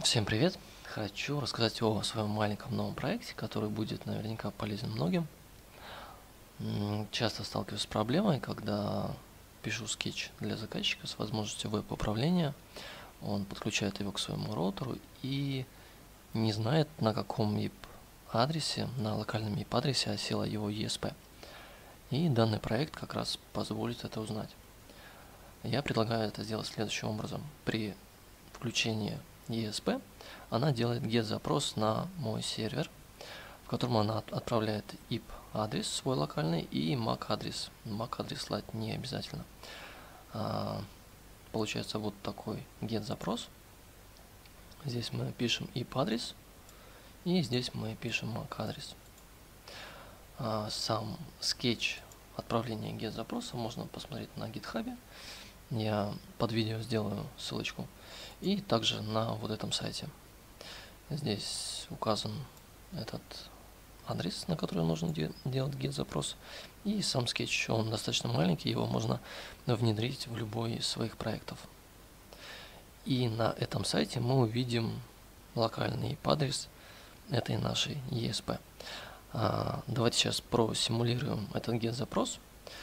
Всем привет! Хочу рассказать о своем маленьком новом проекте, который будет наверняка полезен многим. Часто сталкиваюсь с проблемой, когда пишу скетч для заказчика с возможностью веб-управления. Он подключает его к своему роутеру и не знает, на каком IP-адресе, на локальном IP-адресе осела его ESP. И данный проект как раз позволит это узнать. Я предлагаю это сделать следующим образом. При включении ESP она делает get-запрос на мой сервер, в котором она отправляет IP-адрес свой локальный и MAC-адрес. MAC-адрес слать не обязательно. Получается вот такой get-запрос. Здесь мы пишем IP-адрес, и здесь мы пишем MAC-адрес. Сам скетч отправления get-запроса можно посмотреть на GitHub. Я под видео сделаю ссылочку. И также на вот этом сайте. Здесь указан этот адрес, на который нужно делать get-запрос. И сам скетч, он достаточно маленький, его можно внедрить в любой из своих проектов. И на этом сайте мы увидим локальный IP-адрес этой нашей ESP. Давайте сейчас просимулируем этот get-запрос.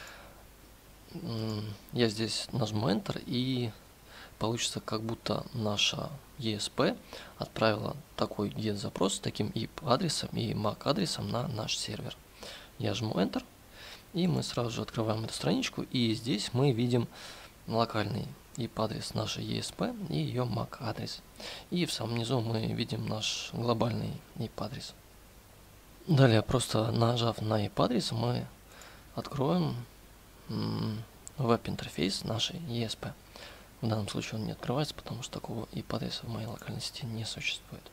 Я здесь нажму Enter, и получится, как будто наша ESP отправила такой get-запрос с таким IP-адресом и MAC-адресом на наш сервер. Я жму Enter, и мы сразу же открываем эту страничку, и здесь мы видим локальный IP-адрес нашей ESP и ее MAC-адрес. И в самом низу мы видим наш глобальный IP-адрес. Далее, просто нажав на IP-адрес, мы откроем веб-интерфейс нашей ESP. В данном случае он не открывается, потому что такого IP-адреса в моей локальной сети не существует.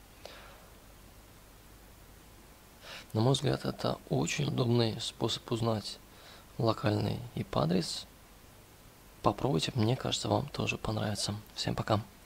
На мой взгляд, это очень удобный способ узнать локальный IP-адрес. Попробуйте, мне кажется, вам тоже понравится. Всем пока!